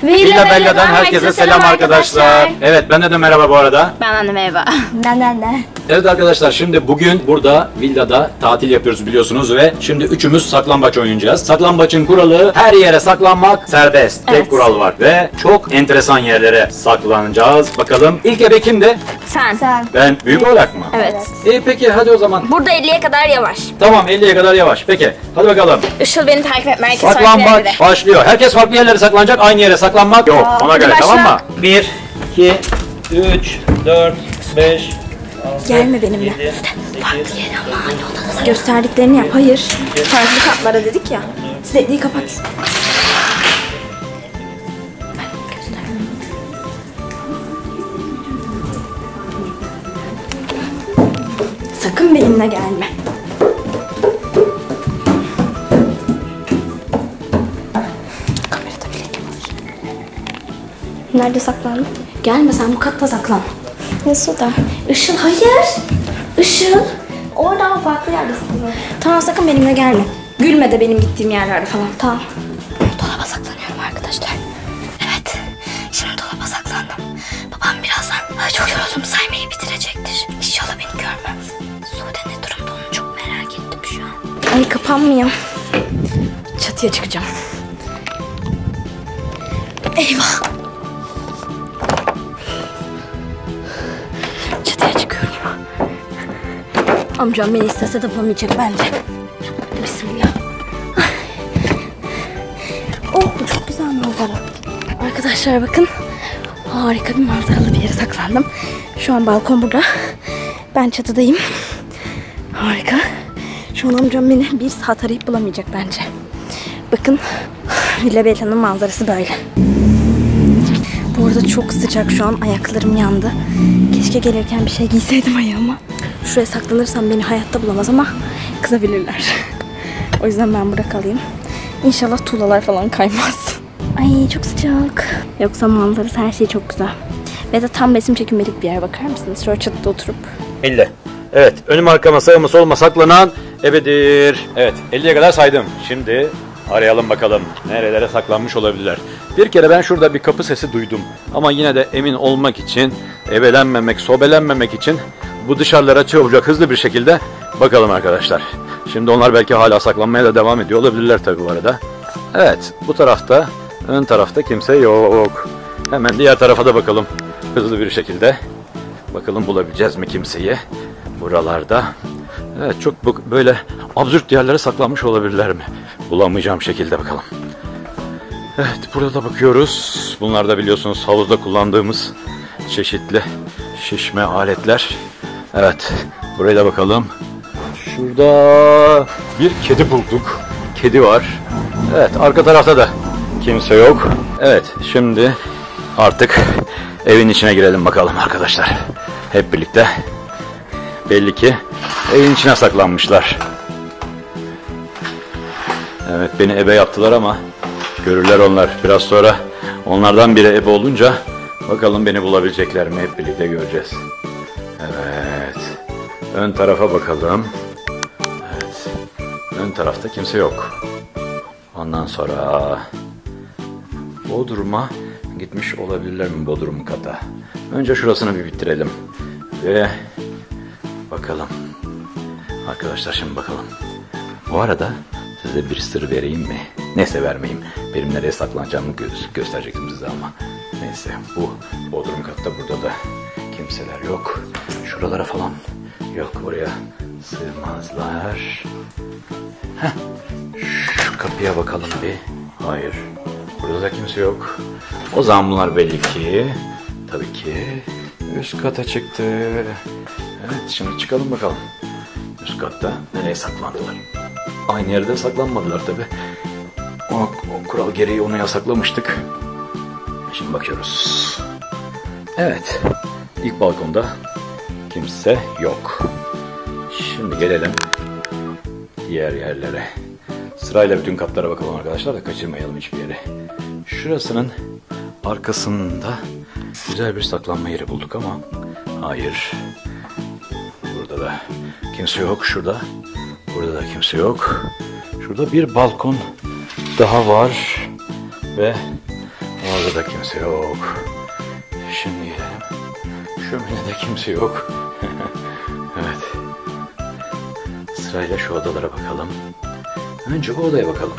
Villa Bella'dan herkese selam arkadaşlar. Evet, benden de merhaba bu arada. Benden de merhaba. Benden de. Evet arkadaşlar, şimdi bugün burada villada tatil yapıyoruz biliyorsunuz ve şimdi üçümüz saklambaç oynayacağız. Saklambaçın kuralı her yere saklanmak serbest. Tek kural var ve çok enteresan yerlere saklanacağız. Bakalım ilk ebe kimdi? Sen. Ben büyük olarak mı? Evet. Peki hadi o zaman. Burada 50'ye kadar yavaş. Tamam, 50'ye kadar yavaş. Peki hadi bakalım. Işıl beni takip etme. Herkes farklı Saklambaç yerlere. başlıyor. Herkes farklı yerlere saklanacak. Aynı yere saklanmak yok. Ona göre, başla. tamam mı? 1, 2, 3, 4, 5, Gelme benimle. 7, 8, Gösterdiklerini yap. Hayır. Farklı katlara dedik ya. Sürekli kapat. Sakın benimle gelme. Kamerada bile var. Nerede saklandın? Gelme, sen bu katta saklan. Nasıl da? Işıl hayır. Işıl. Oradan farklı yerde saklanıyorum. Tamam, sakın benimle gelme. Gülme de benim gittiğim yerlerde falan. Tamam. Dolaba saklanıyorum arkadaşlar. Evet. Şimdi dolaba saklandım. Babam birazdan çok yoruldum saymayı bitirecektir. İnşallah beni görmez. Sude ne durumda onu çok merak ettim şu an. Ay kapanmıyor. Çatıya çıkacağım. Eyvah. Çatıya çıkıyorum. Amcam beni istese de bulamayacak bence. Bismillah. Oh, bu çok güzel manzara. Arkadaşlar bakın. Harika bir manzaralı bir yere saklandım. Şu an balkon burada. Ben çatıdayım. Harika. Şu an amcam beni bir saat arayıp bulamayacak bence. Bakın. Villa Bella'nın manzarası böyle. Bu arada çok sıcak şu an. Ayaklarım yandı. Keşke gelirken bir şey giyseydim ayağıma. Şuraya saklanırsam beni hayatta bulamaz ama kızabilirler. O yüzden ben burada kalayım. İnşallah tuğlalar falan kaymaz. Ay çok sıcak. Yoksa manzarası her şey çok güzel. Ve de tam resim çekilmelik bir yer, bakar mısınız? Şöyle çatıda oturup. 50. Evet, önüm arkama sağıma soluma saklanan ebedir. Evet, 50'ye kadar saydım. Şimdi arayalım bakalım nerelere saklanmış olabilirler. Bir kere ben şurada bir kapı sesi duydum. Ama yine de emin olmak için, ebelenmemek, sobelenmemek için bu dışarılara çabucak hızlı bir şekilde bakalım arkadaşlar. Şimdi onlar belki hala saklanmaya da devam ediyor olabilirler tabii bu arada. Evet, bu tarafta, ön tarafta kimse yok. Hemen diğer tarafa da bakalım hızlı bir şekilde. Bakalım bulabileceğiz mi kimseyi buralarda. Evet, çok böyle absürt yerlere saklanmış olabilirler mi? Bulamayacağım şekilde bakalım. Evet, burada da bakıyoruz. Bunlar da biliyorsunuz havuzda kullandığımız çeşitli şişme aletler. Evet, buraya da bakalım. Şurada bir kedi bulduk. Kedi var. Evet, arka tarafta da kimse yok. Evet, şimdi artık evin içine girelim bakalım arkadaşlar. Hep birlikte. Belli ki evin içine saklanmışlar. Evet, beni ebe yaptılar ama görürler onlar. Biraz sonra onlardan biri ebe olunca bakalım beni bulabilecekler mi? Hep birlikte göreceğiz. Evet. Ön tarafa bakalım. Evet. Ön tarafta kimse yok. Ondan sonra Bodrum'a gitmiş olabilirler mi, Bodrum kata? Önce şurasını bir bitirelim. Ve bakalım. Arkadaşlar şimdi bakalım. Bu arada size bir sır vereyim mi? Neyse, vermeyeyim. Benim nereye saklanacağımı gösterecektim size ama. Neyse, bu Bodrum katta, burada da kimseler yok. Şuralara falan yok, oraya sığmazlar. Heh. Şu kapıya bakalım bir. Hayır. Burada da kimse yok. O zaman bunlar belli ki, tabii ki üst kata çıktı. Evet, şimdi çıkalım bakalım. Üst katta nereye saklandılar? Aynı yerde saklanmadılar tabii. O kural gereği onu yasaklamıştık. Şimdi bakıyoruz. Evet. İlk balkonda kimse yok. Şimdi gelelim diğer yerlere. Sırayla bütün katlara bakalım arkadaşlar da kaçırmayalım hiçbir yeri. Şurasının arkasında güzel bir saklanma yeri bulduk ama hayır. Burada da kimse yok. Şurada. Burada da kimse yok. Şurada bir balkon daha var. Ve Orada da kimse yok. Şimdi gidelim. Şöminede kimse yok. Evet. Sırayla şu odalara bakalım. Önce bu odaya bakalım.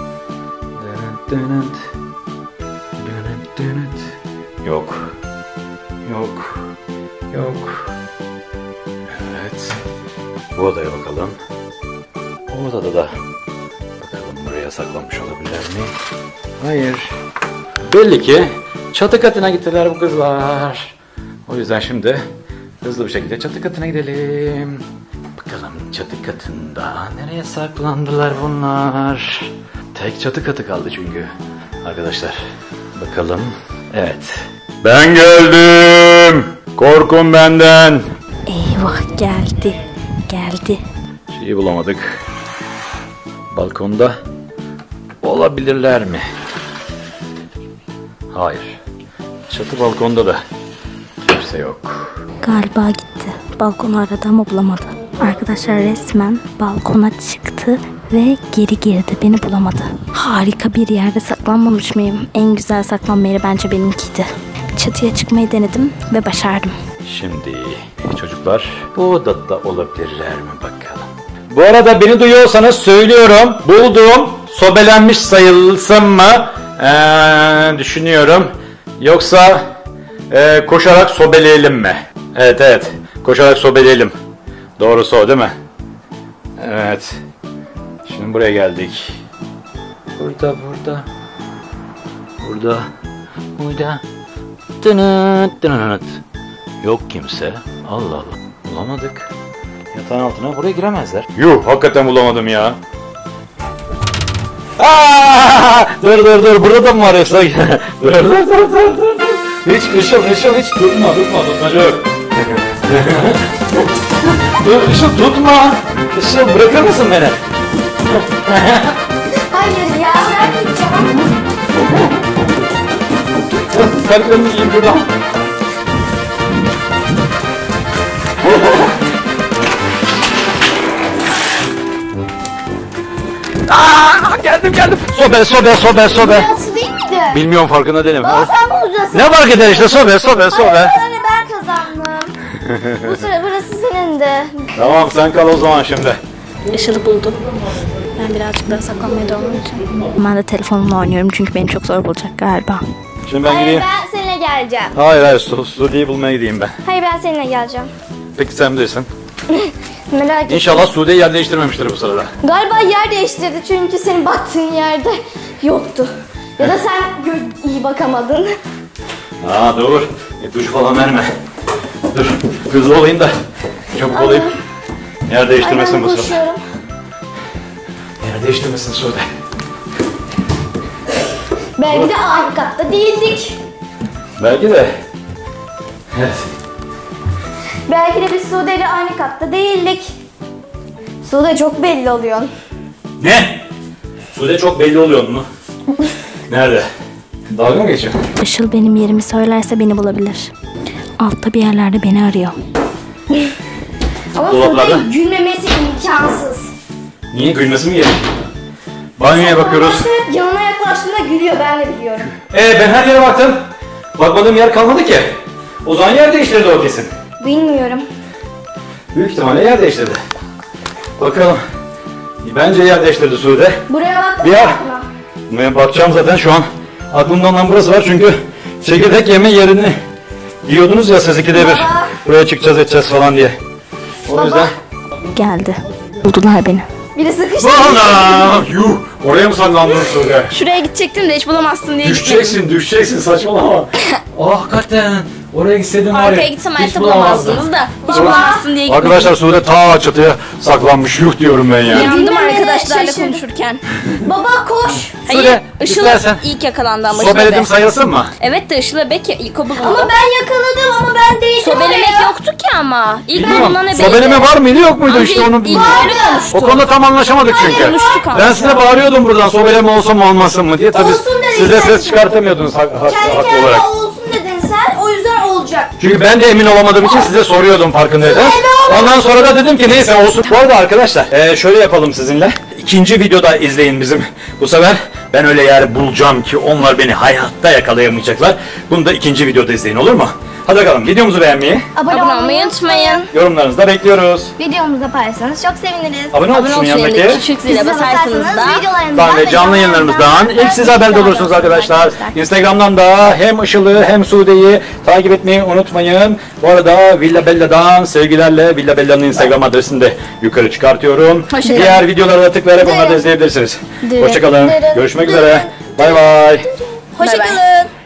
Yok. Yok. Yok. Evet. Bu odaya bakalım. O odada da bakalım buraya saklanmış olabilirler mi? Hayır. Belli ki çatı katına gittiler bu kızlar. O yüzden şimdi hızlı bir şekilde çatı katına gidelim. Bakalım çatı katında nereye saklandılar bunlar? Tek çatı katı kaldı çünkü. Arkadaşlar bakalım. Evet. Ben geldim. Korkun benden. Eyvah geldi. Geldi. Şeyi bulamadık. Balkonda olabilirler mi? Hayır. Çatı balkonda da kimse yok. Galiba gitti. Balkonu aradı ama bulamadı. Arkadaşlar resmen balkona çıktı ve geri girdi. Beni bulamadı. Harika bir yerde saklanmamış mıyım? En güzel saklanma yeri bence benimkiydi. Çatıya çıkmayı denedim ve başardım. Şimdi çocuklar bu odada olabilirler mi bakalım. Bu arada beni duyuyorsanız söylüyorum. Buldum. Sobelenmiş sayılsın mı? Düşünüyorum. Yoksa koşarak sobeleyelim mi? Evet evet. Koşarak sobeleyelim. Doğrusu o değil mi? Evet. Şimdi buraya geldik. Burada. Tınıt. Yok kimse. Allah Allah. Bulamadık. Yatağın altına buraya giremezler. Yuh hakikaten bulamadım ya. Dur. Burada da mı var yoksa? dur. Hiç hiç tutma yok. Dur Işıl tutma. Işıl bırakır mısın beni? Hayır ya bırakmayacağım. Kalplerimi yiyeyim buradan. Geldim. Sobe. Nasıl değil miydi? Bilmiyorum farkında değilim. Baba sen bulacaksın. Ne fark eder işte sobe. Hayır ben kazandım. Bu sıra burası senin de. Tamam sen kal o zaman şimdi. Işıl'ı buldum. Ben birazcık daha saklanmaya devam edeceğim. Ben de telefonumla oynuyorum çünkü beni çok zor bulacak galiba. Şimdi ben Hayır gideyim. ben seninle geleceğim. Hayır Sude'yi bulmaya gideyim ben. Hayır ben seninle geleceğim. Peki sen bilirsin. Merak etme. İnşallah Sude'yi yer değiştirmemiştir bu sırada. Galiba yer değiştirdi çünkü senin baktığın yerde yoktu. Ya da sen iyi bakamadın. Dur. İpucu falan verme. Dur. Hızlı olayım da. Çabuk olayım. Yer değiştirmesin Aynen bu sırada. koşuyorum. Yer değiştirmesin Sude. Belki de aynı katta değildik. Belki de. Evet. Belki de biz Sude ile aynı katta değildik. Sude çok belli oluyor. Ne? Sude çok belli oluyor mu? Nerede? Dalga mı geçiyor? Işıl benim yerimi söylerse beni bulabilir. Altta bir yerlerde beni arıyor. Ama Dolaplarda. Sude'nin gülmemesi imkansız. Niye gülmesi mi gerek? Banyoya bakıyoruz. Hep yanına yaklaştığında gülüyor ben de biliyorum. Ben her yere baktım. Bakmadığım yer kalmadı ki. O zaman yer değiştirdi o kesin. Bilmiyorum. Büyük ihtimalle yer değiştirdi. Bakalım. Bence yer değiştirdi Sude. Buraya bak. Bir yer. Ben bakacağım zaten şu an. Aklımda olan burası var çünkü çekirdek yeme yerini diyordunuz ya siz ikide bir. Baba. Buraya çıkacağız edeceğiz falan diye. O yüzden. Geldi. Buldular beni. Biri sıkıştı. Ana! Yuh! Oraya mı saklandın Sude? Şuraya gidecektim de hiç bulamazsın diye Düşeceksin saçmalama. Hakikaten. Oraya gitseydin var ya. Arkaya gitsem hiç hayatta bulamazdın. bulamazsınız da. Hiç bulamazsın diye gittim. Arkadaşlar Sude ta çatıya saklanmış. Yuh diyorum ben ya. Yandım Dinlemeye arkadaşlarla şaşırdım. konuşurken. Baba koş. Hayır, Sude, Işıl istersen ilk yakalandı ama sobeledim Işıl'a sayılsın mı? Evet de Işıl'a Bek ilk o bulundu. Ama ben yakaladım ama ben değildim Sobelemek oraya. yoktu ki ama. İlk Bilmiyorum. bulunan ebeydi. Sobeleme var mıydı yok muydu Amca işte onu ilk bilmiyorum. öyle konuştu. O konuda tam anlaşamadık çünkü. konuştuk ama. Ben size bağırıyordum buradan sobeleme olsa mı olmasın mı diye. Tabii Olsun dedin siz de sen. ses çıkartamıyordunuz Kendi haklı kendine olarak. olsun dedin sen o yüzden olacak. Çünkü ben de emin olamadığım için size soruyordum farkındaysanız. Ondan sonra da dedim ki neyse olsun. Bu arada arkadaşlar şöyle yapalım sizinle. ikinci videoda izleyin bizim. Bu sefer ben öyle yer bulacağım ki onlar beni hayatta yakalayamayacaklar. Bunu da ikinci videoda izleyin, olur mu? Hadi bakalım, videomuzu beğenmeyi, Abone olmayı unutmayın. yorumlarınızı da bekliyoruz. Videomuzu paylaşırsanız çok seviniriz. Abone ol tuşunun yanındaki. Küçük zile basarsanız da videolarımızdan Ve canlı yayınlarımızdan ilk siz haberdar olursunuz arkadaşlar. Instagram'dan da hem Işıl'ı hem Sude'yi takip etmeyi unutmayın. Bu arada Villa Bella'dan sevgilerle, Villa Bella'nın Instagram adresini de yukarı çıkartıyorum. Hoşçakalın. Diğer videolara da tıklayarak onları da izleyebilirsiniz. Hoşçakalın. Görüşmek üzere. Bay bay. Hoşçakalın.